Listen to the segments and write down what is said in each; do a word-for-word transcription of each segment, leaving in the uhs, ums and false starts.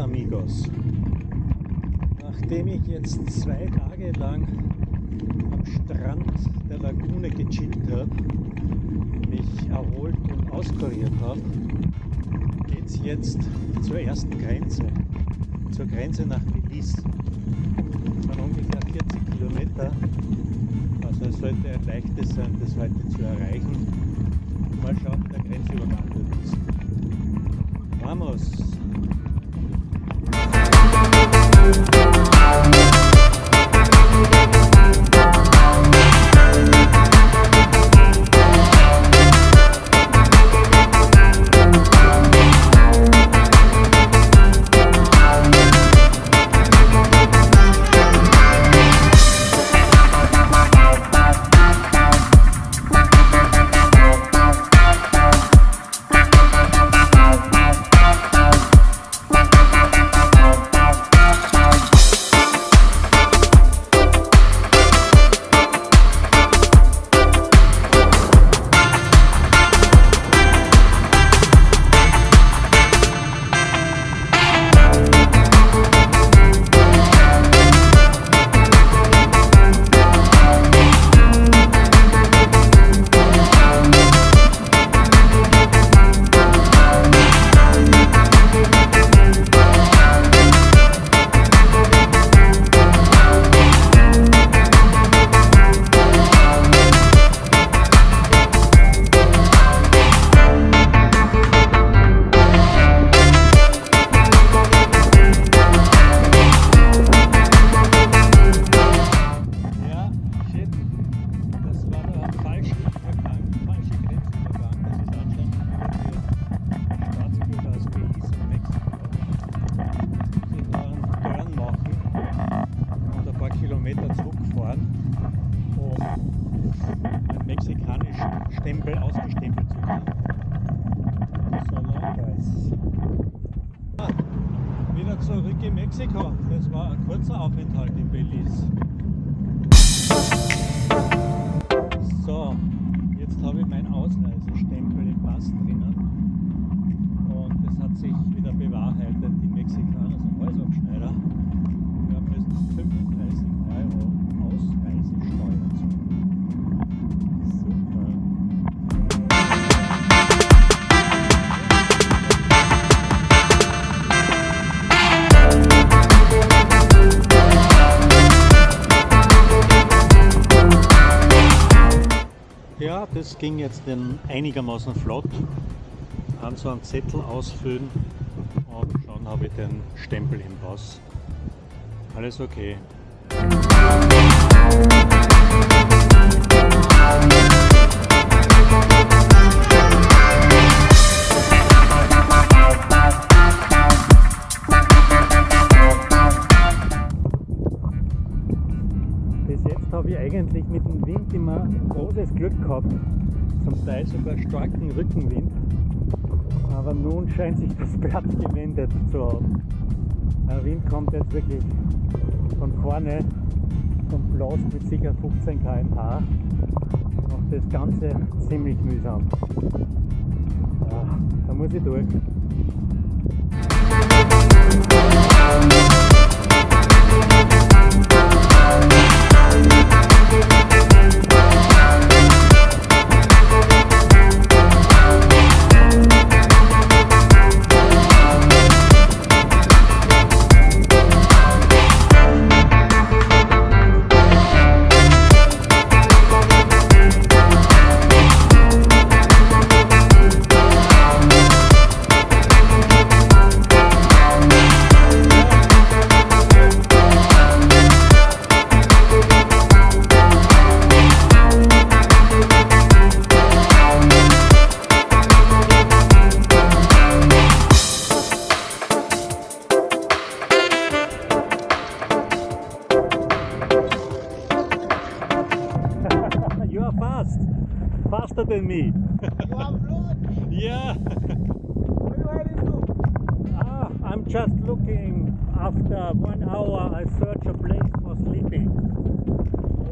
amigos. Nachdem ich jetzt zwei Tage lang am Strand der Lagune gechillt habe, mich erholt und auskuriert habe, geht es jetzt zur ersten Grenze, zur Grenze nach Belize. Das sind ungefähr vierzig Kilometer, also es sollte ein leichtes sein, das heute zu erreichen. Mal schauen, ob der Grenzübergang ist. Vamos! Stempel ausgestempelt zu kriegen. So lang ist. Ah, wieder zurück in Mexiko. Das war ein kurzer Aufenthalt in Belize. So, jetzt habe ich meinen Ausreisestempel im Pass drinnen. Und es hat sich wieder bewahrheitet, die Mexikaner sind Häusabschneider. Wir müssen fünfunddreißig Euro Ausreisesteuer zahlen. Ja, das ging jetzt in einigermaßen flott. An so einen Zettel ausfüllen und schon habe ich den Stempel im Pass. Alles okay. Bis jetzt habe ich eigentlich mit dem Wind immer großes Glück gehabt, zum Teil sogar starken Rückenwind, aber nun scheint sich das Blatt gewendet zu haben. Der Wind kommt jetzt wirklich von vorne und blast mit sicher fünfzehn Kilometer pro Stunde, macht das Ganze ziemlich mühsam. Ja, da muss ich durch. Faster than me. You have flood? Yeah. Where you heading to? Ah, I'm just looking. After one hour I search a place for sleeping.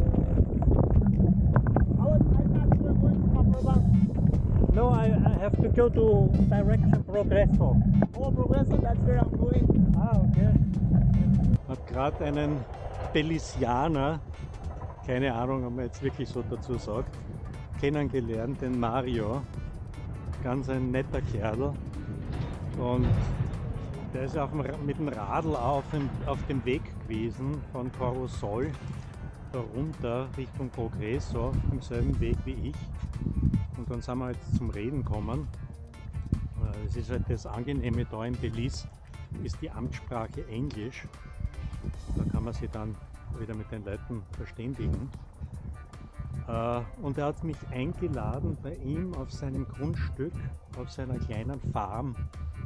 I, was, I thought you were going to Upper Bank. No, I, I have to go to direction Progresso. Oh, Progresso, that's where I'm going. Ah, okay. Hat gerade einen Belizianer, keine Ahnung, ob man jetzt wirklich so dazu sagt, kennengelernt, den Mario. Ganz ein netter Kerl. Und der ist auch mit dem Radl auf dem, auf dem Weg gewesen von Corosol runter Richtung Progresso, im selben Weg wie ich. Und dann sind wir jetzt zum Reden gekommen. Es ist halt das Angenehme da in Belize, ist die Amtssprache Englisch. Da kann man sich dann wieder mit den Leuten verständigen. Und er hat mich eingeladen, bei ihm auf seinem Grundstück, auf seiner kleinen Farm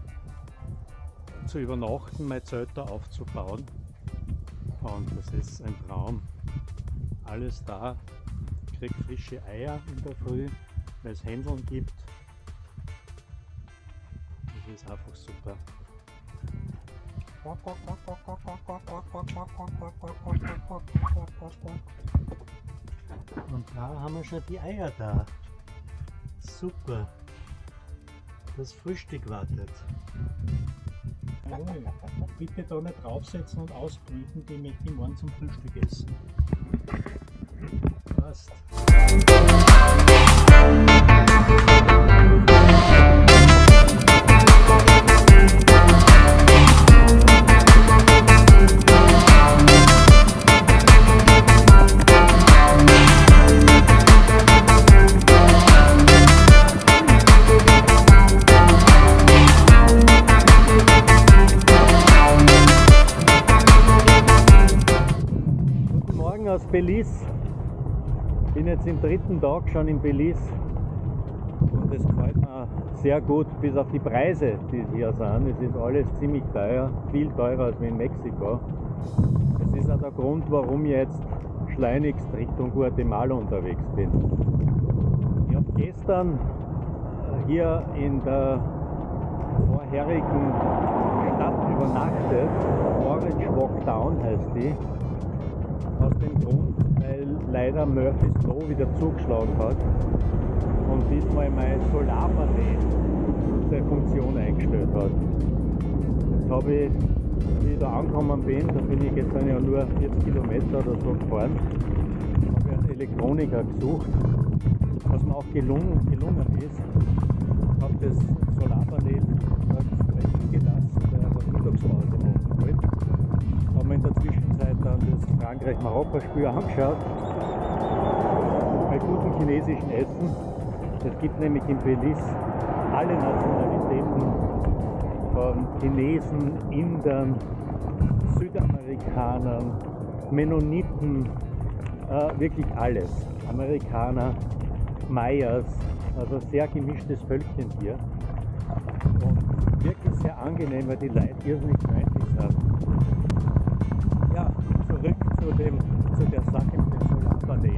zu übernachten, mein Zelt da aufzubauen. Und das ist ein Traum. Alles da. Ich kriege frische Eier in der Früh, weil es Händeln gibt. Das ist einfach super. Und da haben wir schon die Eier da. Super. Das Frühstück wartet. Bitte da nicht draufsetzen und ausbrüten, die möchte ich morgen zum Frühstück essen. Passt. Aus Belize. Ich bin jetzt im dritten Tag schon in Belize und das gefällt mir sehr gut, bis auf die Preise, die hier sind. Es ist alles ziemlich teuer, viel teurer als in Mexiko. Das ist auch der Grund, warum ich jetzt schleunigst Richtung Guatemala unterwegs bin. Ich habe gestern hier in der vorherigen Stadt übernachtet. Orange Walk Down heißt die. Aus dem Grund, weil leider Murphy's Law wieder zugeschlagen hat und diesmal mein Solarpanel seine Funktion eingestellt hat. Jetzt habe ich, wie ich da angekommen bin, da bin ich jetzt ja nur vierzig Kilometer oder so gefahren, habe ich einen Elektroniker gesucht, was mir auch gelungen, gelungen ist. Ich habe das Solarpanel sprechen gelassen, weil er was Mittagspause machen wollte. Haben wir in der Zwischenzeit dann das Frankreich-Marokko-Spiel angeschaut, bei gutem chinesischen Essen. Es gibt nämlich in Belize alle Nationalitäten, von Chinesen, Indern, Südamerikanern, Mennoniten, äh, wirklich alles. Amerikaner, Mayas, also sehr gemischtes Völkchen hier. Und wirklich sehr angenehm, weil die Leute irrsinnig freundlich sind. Ja, zurück zu, dem, zu der Sache mit dem Solarpanel.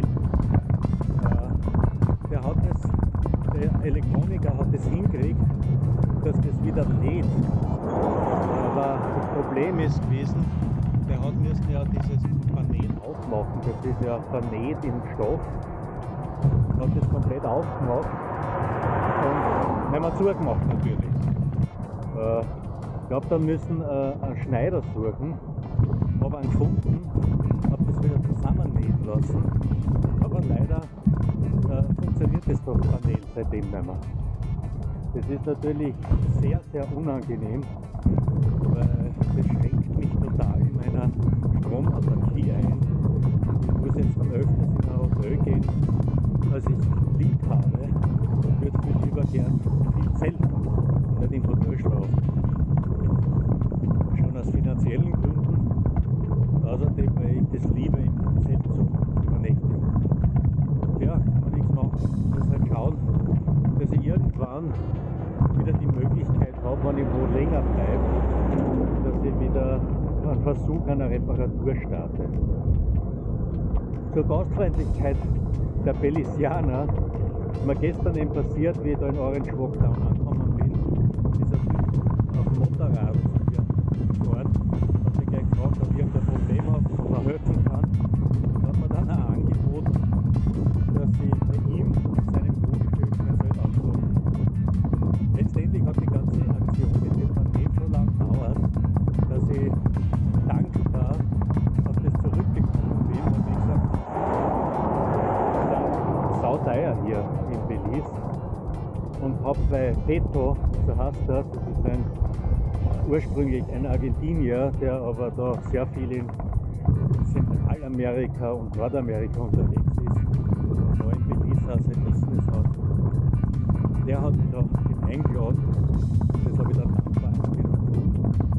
Äh, der, hat es, der Elektroniker hat es hingekriegt, dass das wieder lädt. Aber das Problem ist gewesen, der hat müssen ja dieses Panel aufmachen. Das ist ja vernäht im Stoff. Hat das komplett aufgemacht und haben wir zugemacht natürlich. Äh, ich glaube, da müssen äh, einen Schneider suchen. Habe einen gefunden, habe das wieder zusammennähen lassen, aber leider äh, funktioniert das doch Panel seitdem nicht mehr. Das ist natürlich sehr, sehr unangenehm, weil das schränkt mich total in meiner Stromattarkie ein. Ich muss jetzt am öfters in ein Hotel gehen, als ich lieb habe. Ich würde viel lieber gern viel zelten und nicht im Hotel schlafen. Schon aus finanziellen Gründen. Außerdem, weil ich das liebe, im Zelt zu übernächtigen. Ja, kann man nichts machen. Ich muss halt schauen, dass ich irgendwann wieder die Möglichkeit habe, wenn ich wo länger bleibe, dass ich wieder einen Versuch einer Reparatur starte. Zur Gastfreundlichkeit der Belizianer ist mir gestern eben passiert, wie ich da in Orange Walk Down angekommen bin. Dieser Typ auf dem Motorrad zu mir gefahren, hat mich gleich gefragt, ob ich irgendein Problem habe, ob er helfen kann. Und hat mir dann auch angeboten, dass ich bei ihm auf seinem Grundstück mein Zelt aufbaue. und habe bei Beto, so heißt er, das ist ein ursprünglich ein Argentinier, der aber da sehr viel in Zentralamerika und Nordamerika unterwegs ist, da in Belize auch sein Business hat. Der hat mich da eingeladen und das habe ich dann dankbar angenommen.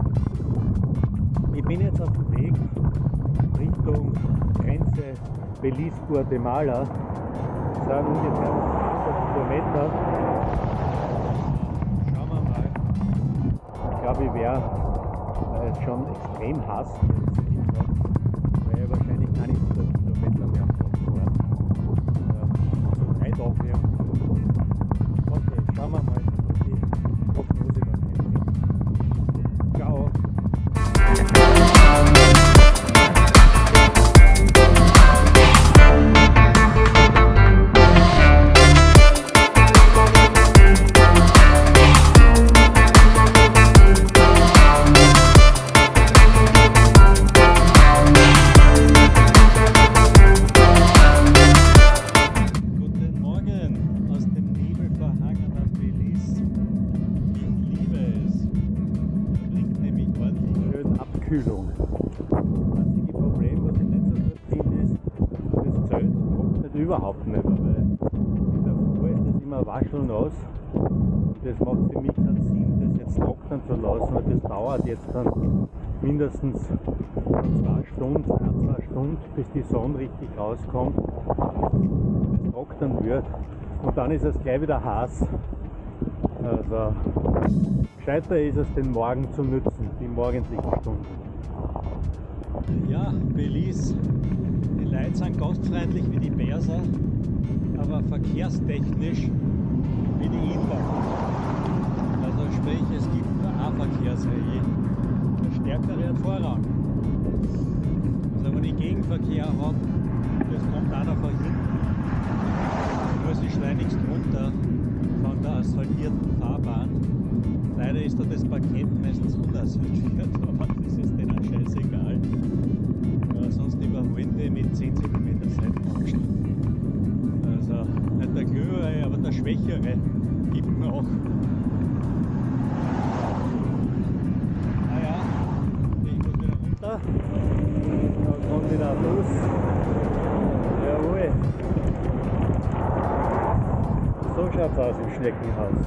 Ich bin jetzt auf dem Weg Richtung Grenze Belize-Guatemala. Das sind ungefähr hundert Kilometer. Schauen wir mal. Ich glaube, ich wäre äh, schon extrem heiß, weil ich wahrscheinlich keine hundert Kilometer mehr fahren. So drei Tage mehr. Okay, schauen wir mal, was die Prognose dann einbringt. Ciao! Kühlung. Das einzige Problem, was ich nicht so gut finde, ist, das Zelt trocknet überhaupt nicht, weil in der Früh ist das immer waschelnass und das macht für mich keinen Sinn, das jetzt trocknen zu lassen, weil das dauert jetzt dann mindestens zwei Stunden, ein, zwei Stunden, bis die Sonne richtig rauskommt, das trocknen wird und dann ist es gleich wieder heiß. Also gescheiter ist es, den Morgen zu nützen, die morgendlichen Stunden. Ja, Belize, die Leute sind gastfreundlich wie die Perser, aber verkehrstechnisch wie die Inder. Also sprich, es gibt nur eine Verkehrsreihe. Der Stärkere hat Vorrang. Also wenn ich Gegenverkehr habe, das kommt einer von hinten. Ich muss ich schleunigst runter von der asphaltierten Fahrbahn. Leider ist da das Parkett meistens unasphaltiert, aber das ist denen auch scheißegal. Ja, sonst überholen die mit zehn Zentimeter Seitenabstand. Also nicht der Klügere, aber der Schwächere gibt noch. Naja, ich muss wieder runter. Da kommt wieder ein Bus. Jawohl. So schaut es aus im Schneckenhaus.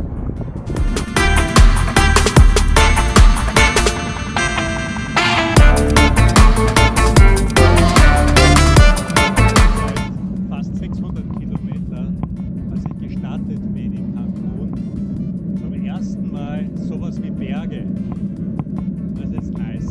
Fast sechshundert Kilometer, als ich gestartet bin in Cancun, zum ersten Mal sowas wie Berge. Das ist nice.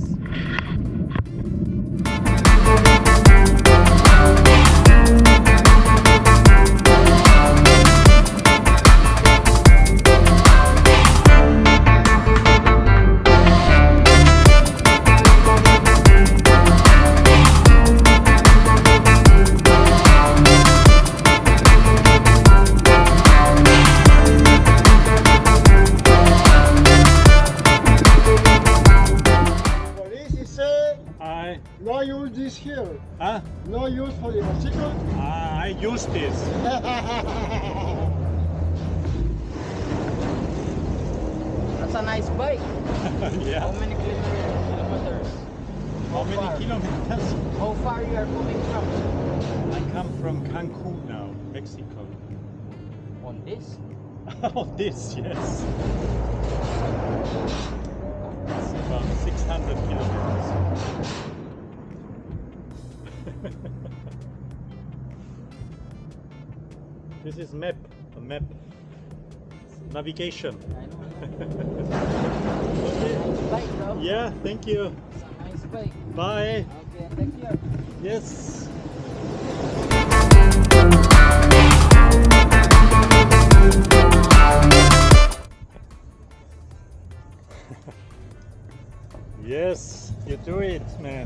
No use this here. Ah, No use for the bicycle. ah, I use this. That's a nice bike. Yeah. How many kilometers? How many far? kilometers? How far you are coming from? I come from Cancun now, Mexico. On this? Oh, this, yes. It's about six hundred kilometers. This is map, a map. Navigation. I know. Okay. Nice bike, bro. Yeah, thank you. It's a nice bike. Bye. Okay, take care. Yes. Yes, you do it, man.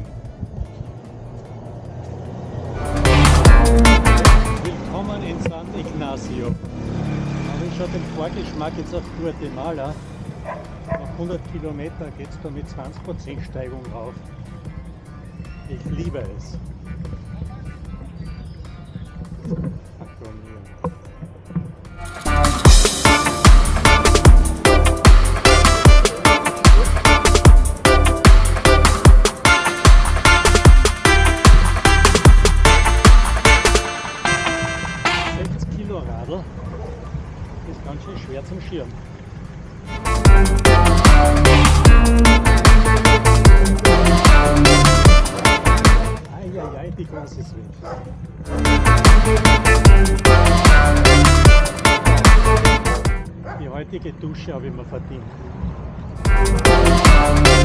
Willkommen in San Ignacio. Habe ich schon den Vorgeschmack jetzt auf Guatemala. Nach hundert Kilometer geht es da mit zwanzig Prozent Steigung rauf. Ich liebe es. Ach, komm hier. zum Schirm. Eieiei, die Glas ist weg. Die heutige Dusche habe ich mir verdient.